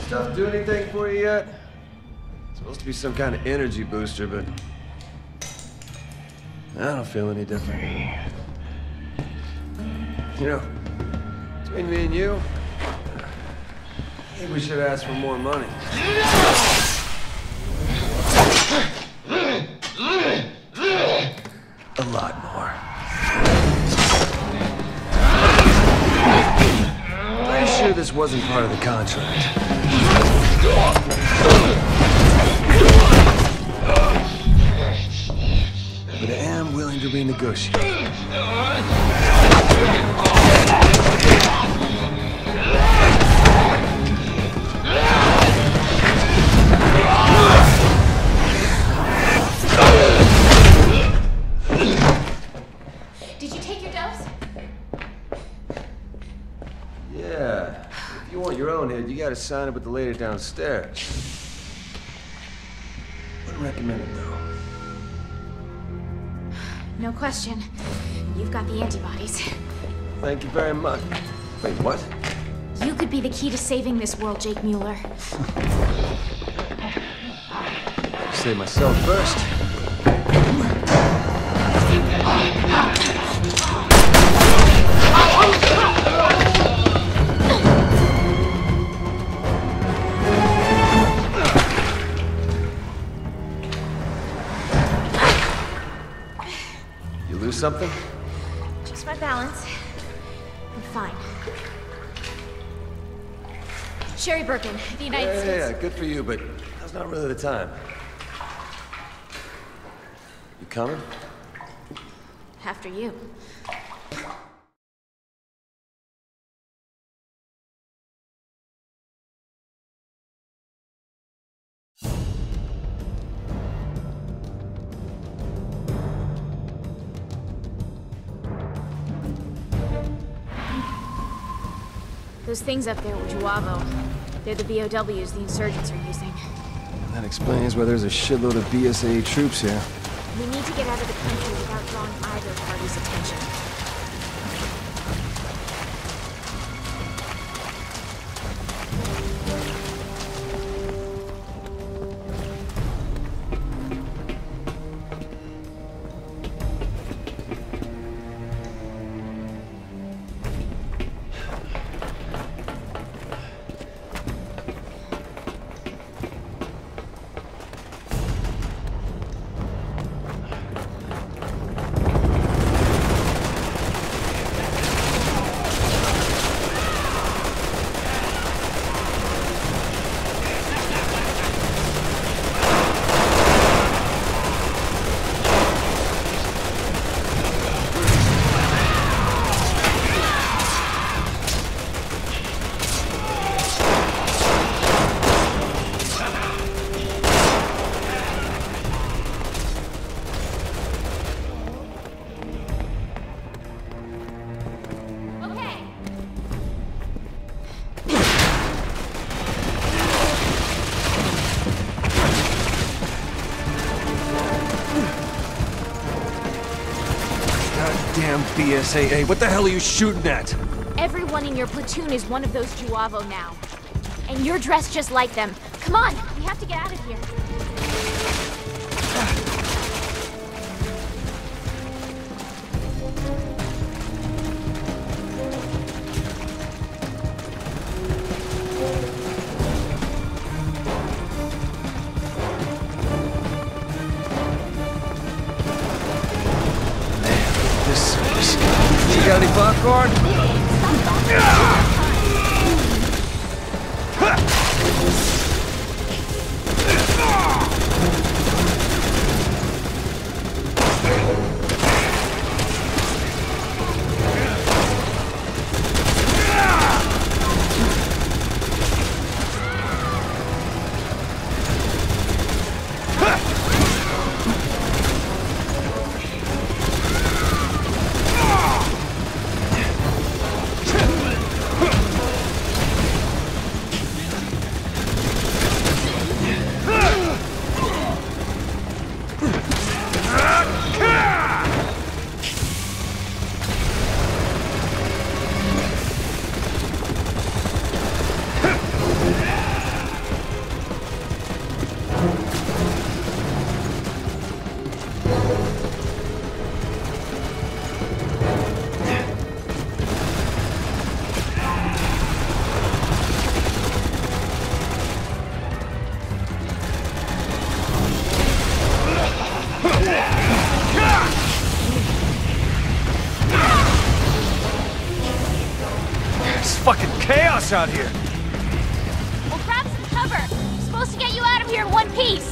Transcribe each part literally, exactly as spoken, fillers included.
Stuff do anything for you yet? It's supposed to be some kind of energy booster, but I don't feel any different. You know, between me and you, I think we should ask for more money. A lot more. Pretty sure this wasn't part of the contract. But I am willing to renegotiate. Did you take your dose? Yeah. If you want your own head, you gotta sign it with the lady downstairs. Wouldn't recommend it, though. No question. You've got the antibodies. Thank you very much. Wait, what? You could be the key to saving this world, Jake Mueller. Save myself first. You lose something? Just my balance. I'm fine. Sherry Birkin, the United Yeah, States. yeah, good for you, but that's not really the time. You coming? After you. Those things up there were Juavo. They're the B O Ws the insurgents are using. That explains why there's a shitload of B S A troops here. We need to get out of the country without drawing either party's attention. Damn B S A A, what the hell are you shooting at? Everyone in your platoon is one of those Juavo now. And you're dressed just like them. Come on, we have to get out of here. You got any popcorn? chaos out here. Well, grab some cover. I'm supposed to get you out of here in one piece.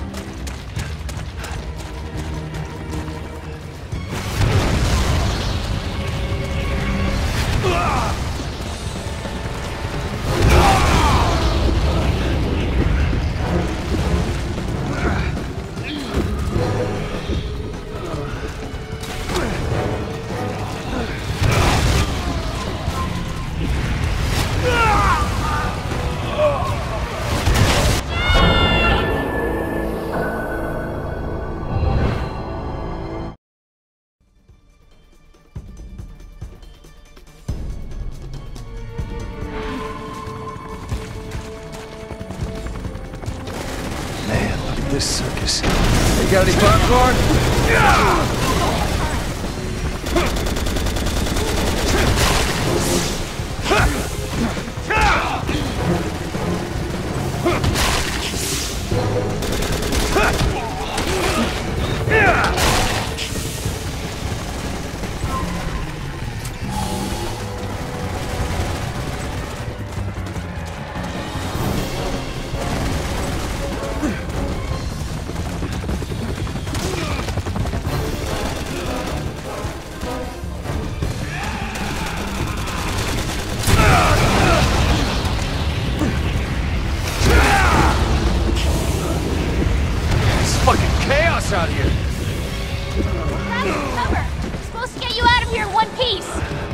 This circus. Hey, got any popcorn? Out here. Grab some cover. I'm supposed to get you out of here in one piece.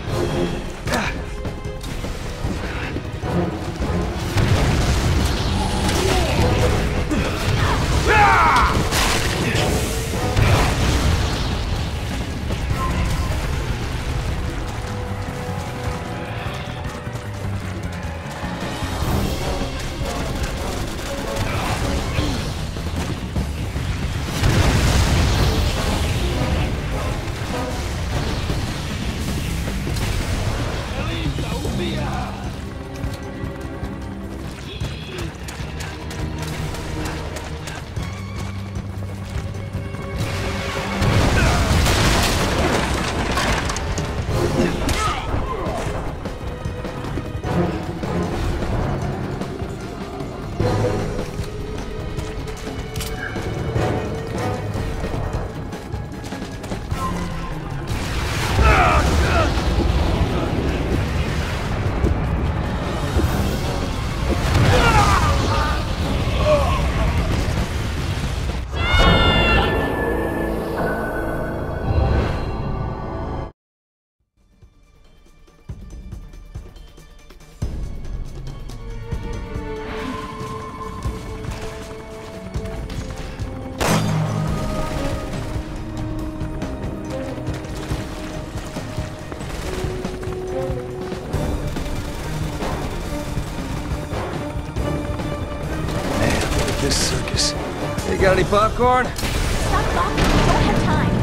This circus. Hey, got any popcorn? Stop talking. We don't have time.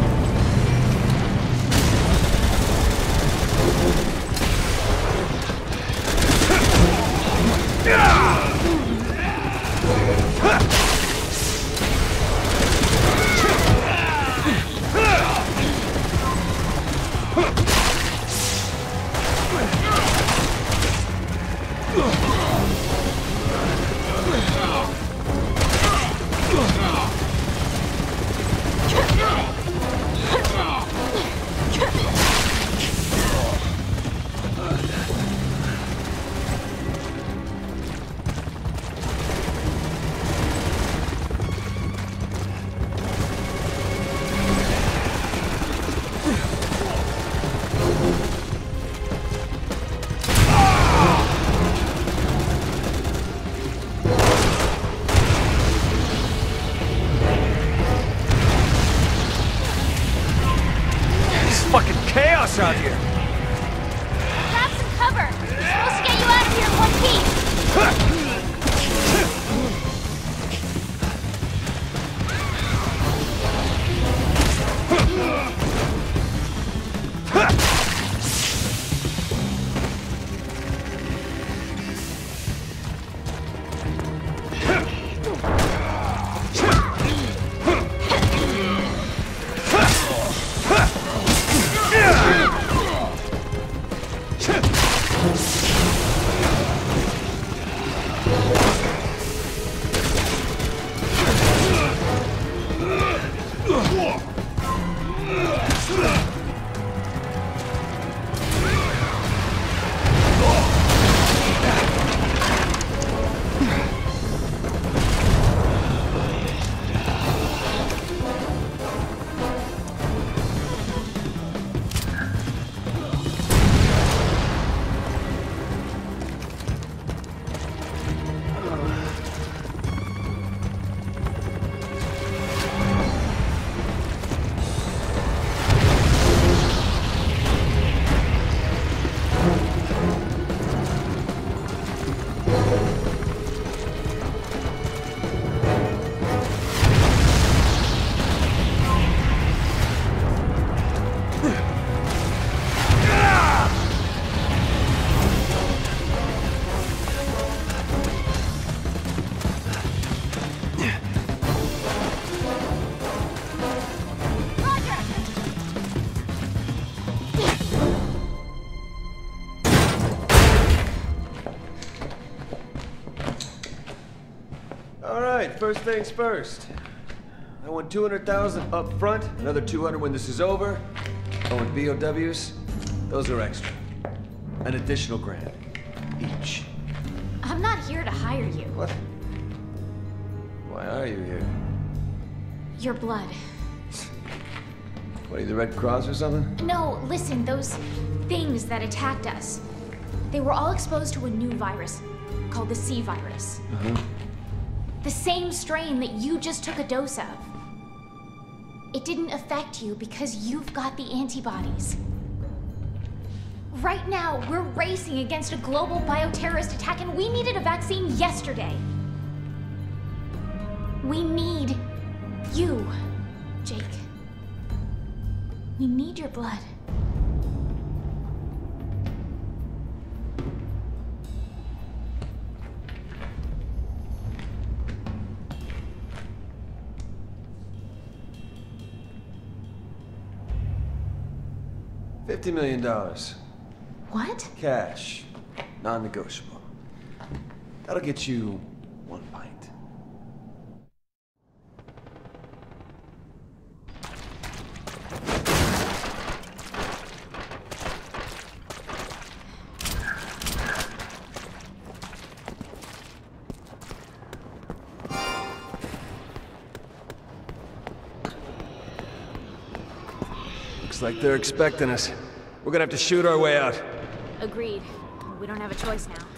Chaos out here. Grab some cover. We're supposed to get you out of here in one piece. All right, first things first. I want two hundred thousand up front, another two hundred when this is over. I want B O Ws. Those are extra. An additional grand each. I'm not here to hire you. What? Why are you here? Your blood. What, are you the Red Cross or something? No, listen, those things that attacked us. They were all exposed to a new virus called the C virus. Uh-huh. The same strain that you just took a dose of. It didn't affect you because you've got the antibodies. Right now, we're racing against a global bioterrorist attack and we needed a vaccine yesterday. We need you, Jake. We need your blood. Fifty million dollars. What? Cash. Non-negotiable. That'll get you one pint. Looks like they're expecting us. We're gonna have to shoot our way out. Agreed. We don't have a choice now.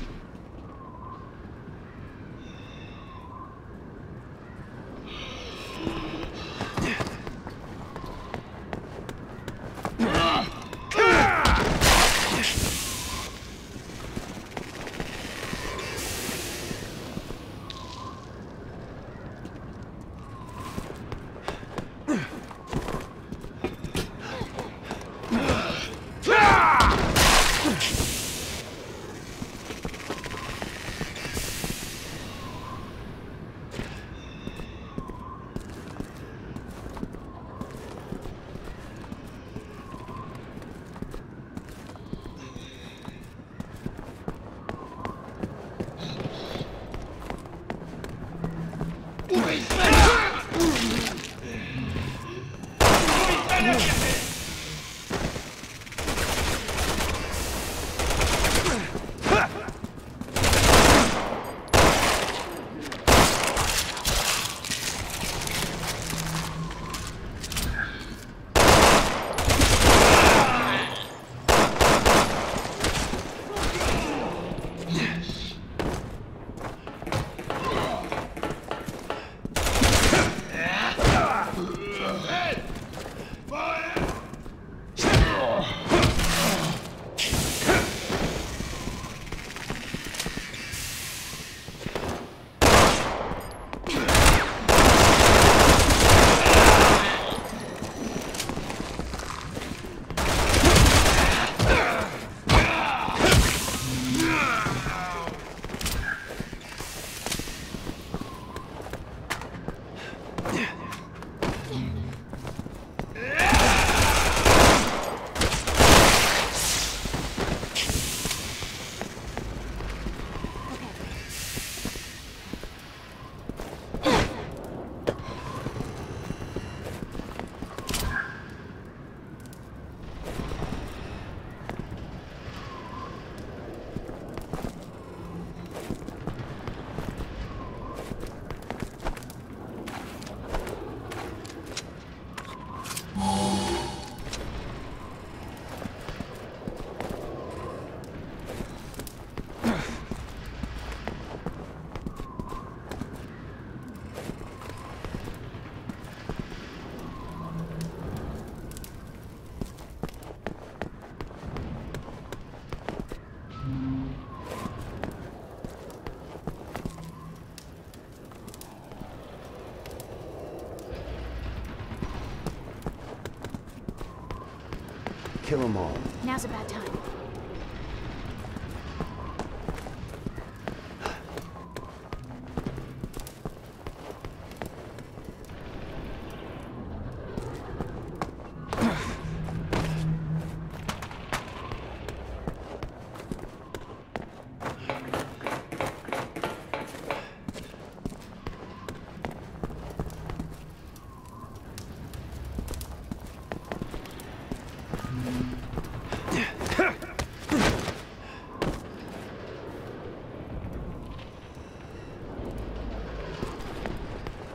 Kill them all. Now's a bad time.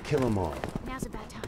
kill them all. Now's a bad time.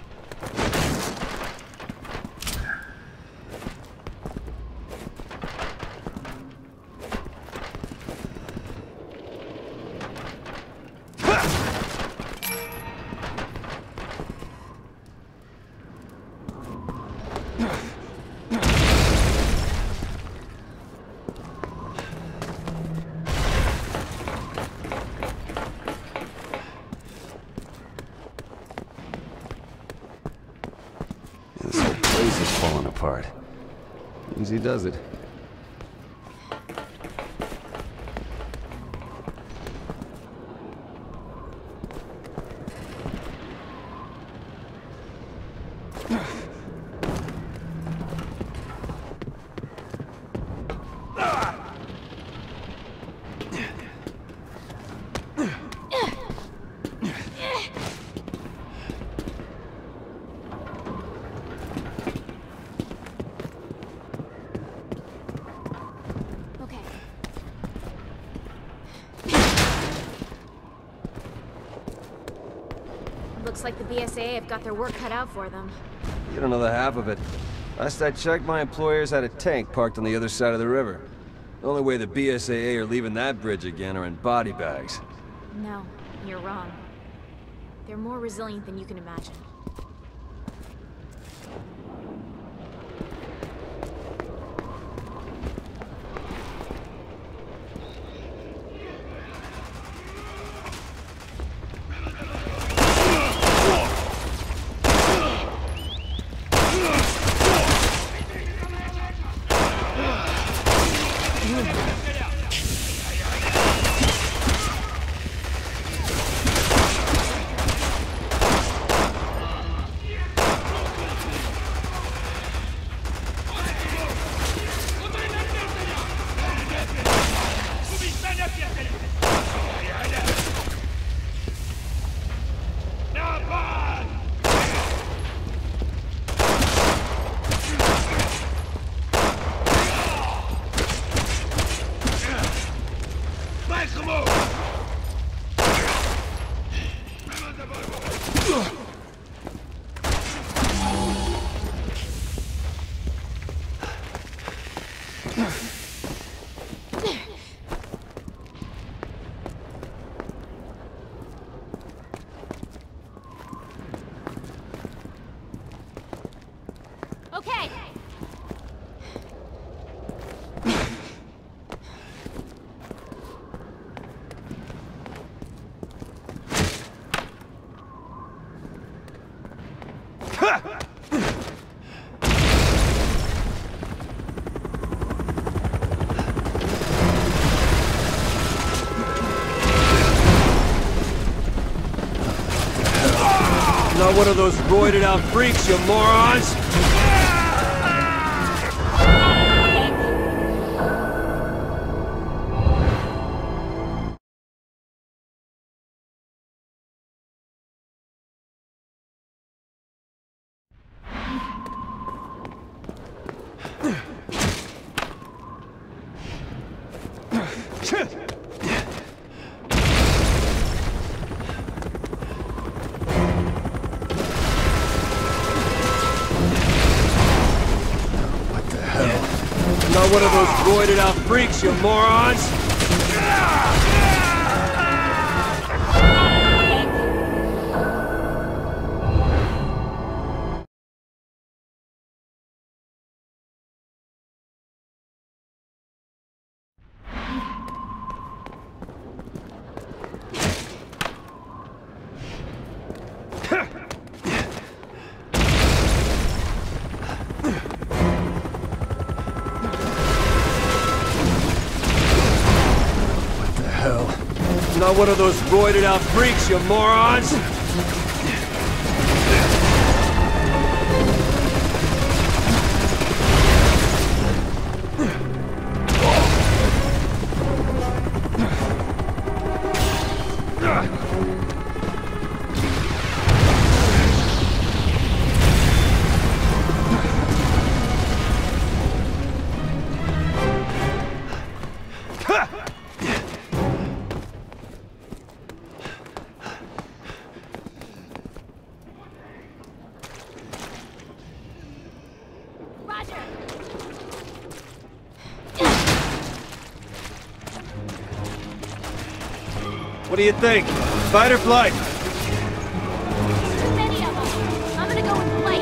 Falling apart. Easy does it. Looks like the B S A have got their work cut out for them. You don't know the half of it. Last I checked, my employers had a tank parked on the other side of the river. The only way the B S A A are leaving that bridge again are in body bags. No, you're wrong. They're more resilient than you can imagine. Okay. Not one of those roided out freaks, you morons! Not one of those roided out freaks, you morons! Not one of those roided out freaks, you morons! do you think? Fight or flight? Too many of them. I'm gonna go with flight.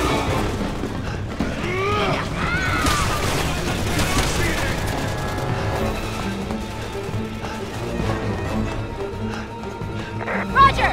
Roger!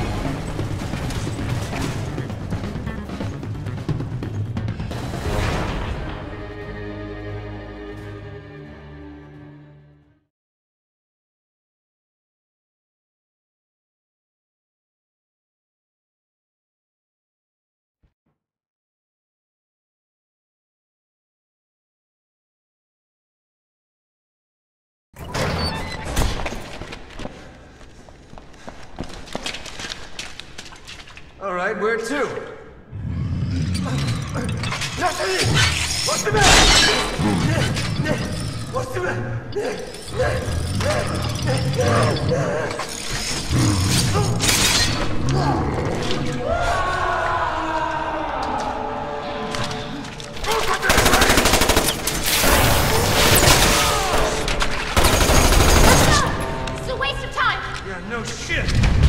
All right, where to? What's the matter? What's the matter? It's a waste of time. Yeah, no shit.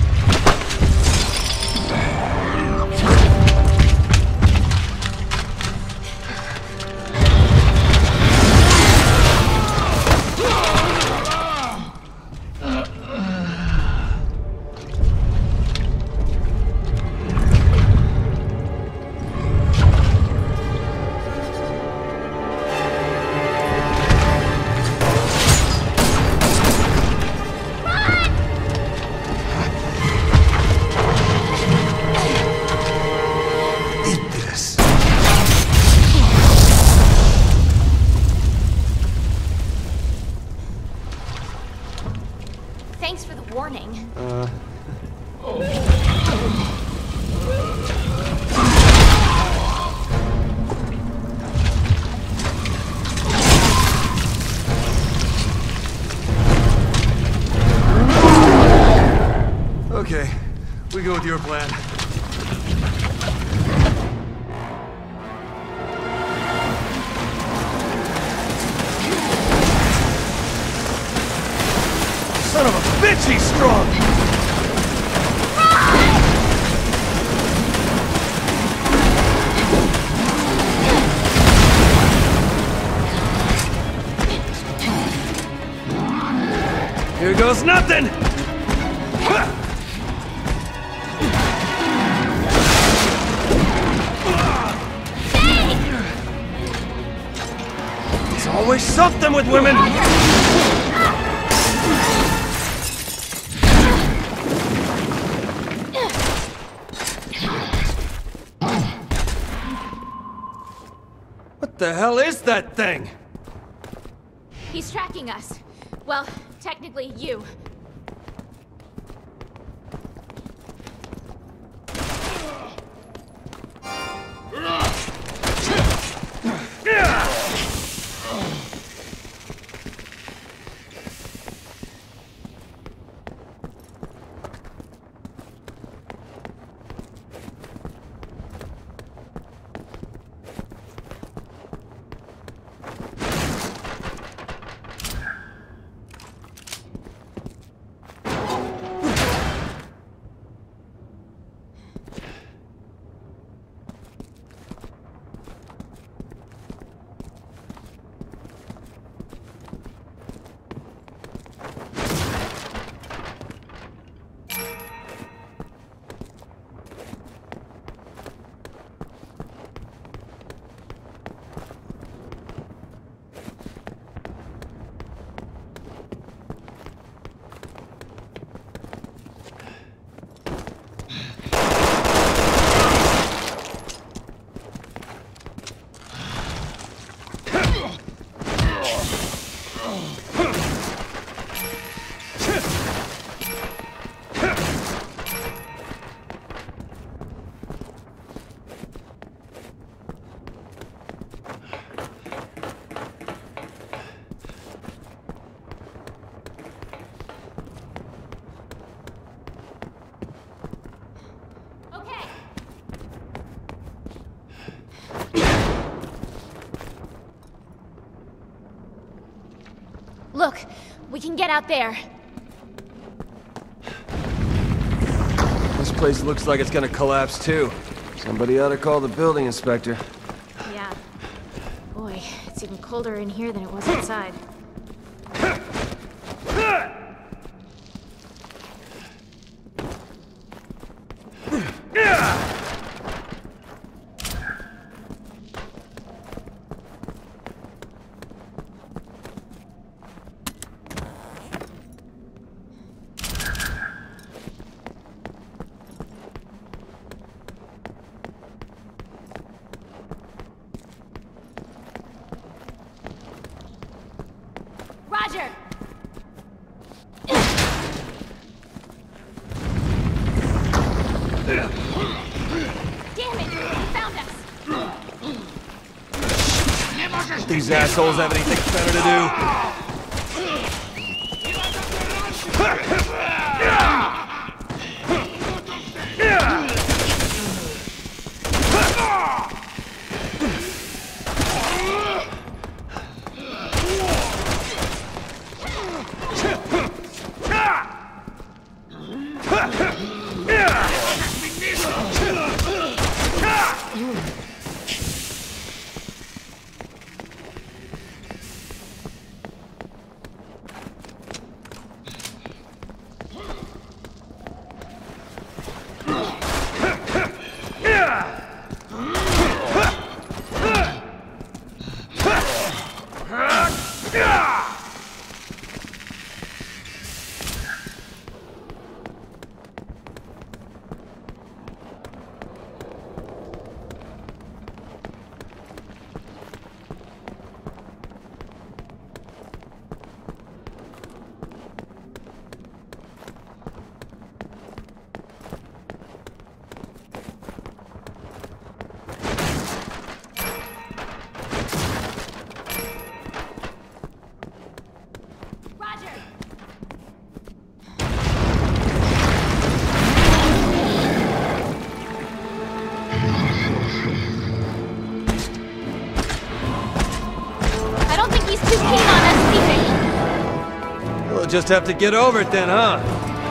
Thanks for the warning. Uh... Okay, we go with your plan. Son of a bitch, he's strong! Here goes nothing! There's always something with women! What the hell is that thing? He's tracking us. Well, technically you. Look, we can get out there. Place looks like it's gonna collapse too. Somebody ought to call the building inspector. Yeah. Boy, it's even colder in here than it was outside. Roger! Damn it! He found us! These assholes have anything better to do? Just have to get over it then, huh?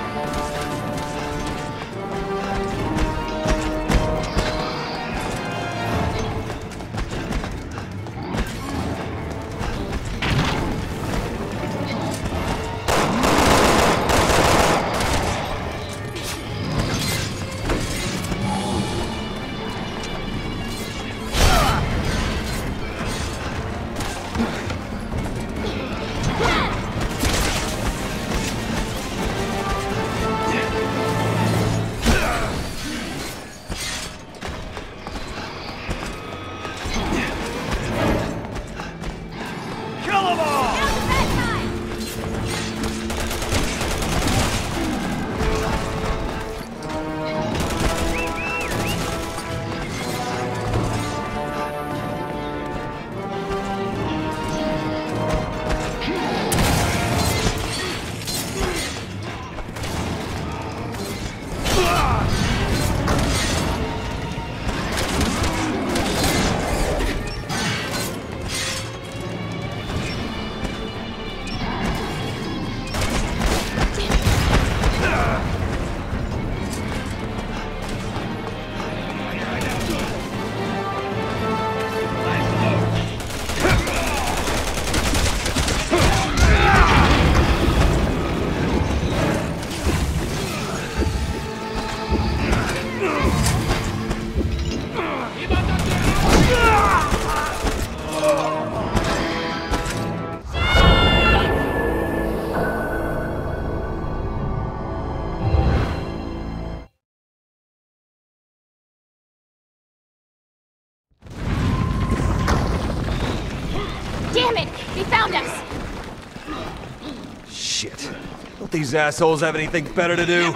Damn it! They found us! Shit. Don't these assholes have anything better to do?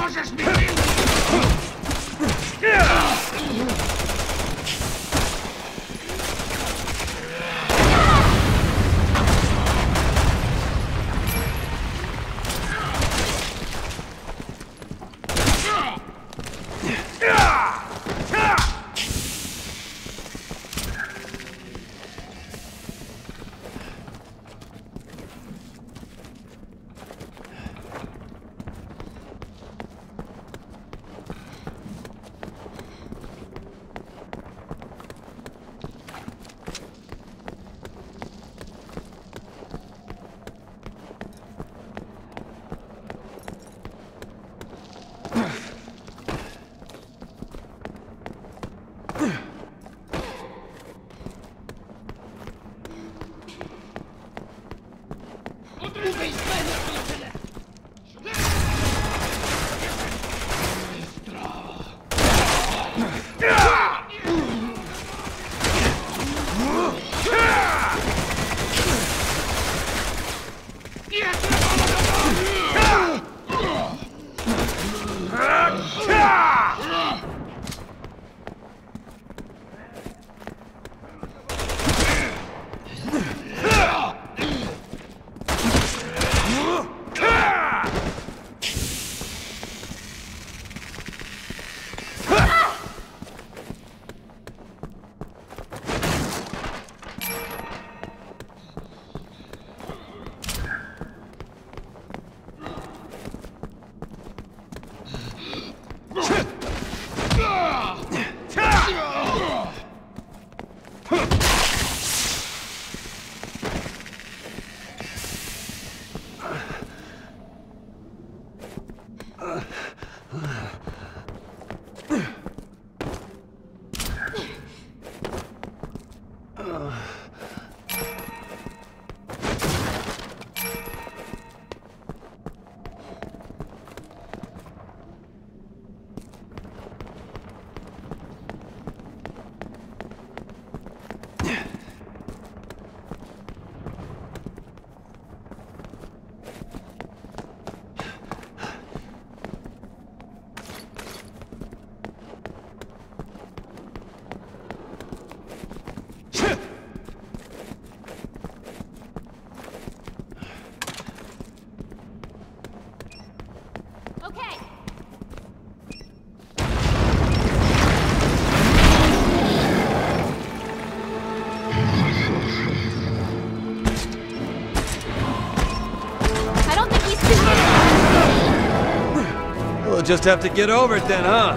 We'll just have to get over it then, huh?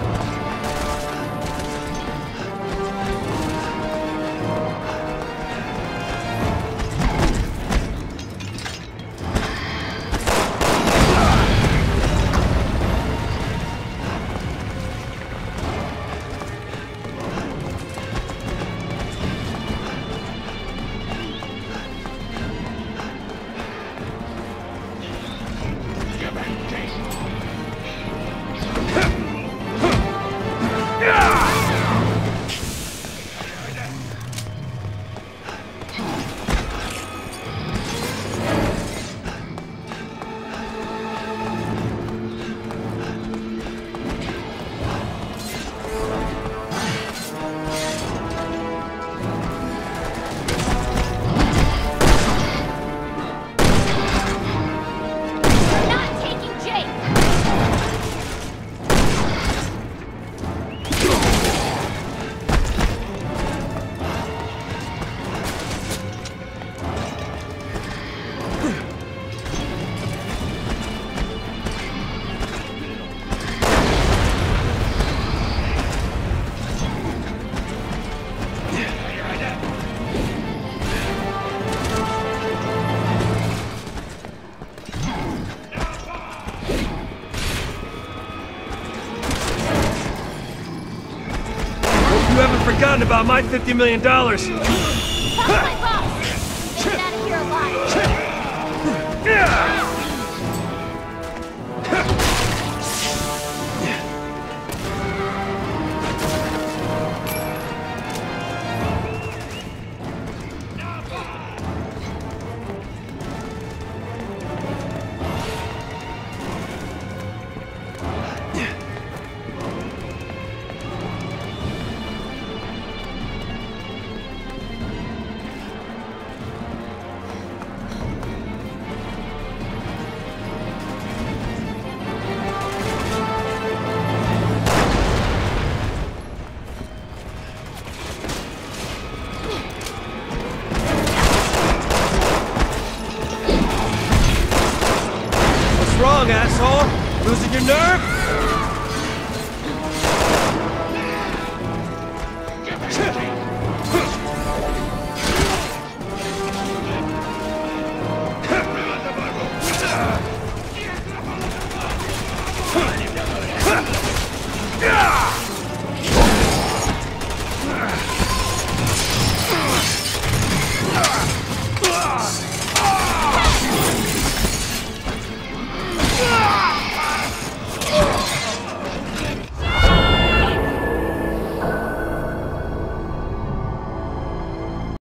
You haven't forgotten about my fifty million dollars. That's my boss. Get out of here alive. Yeah! Wrong, asshole! Losing your nerve?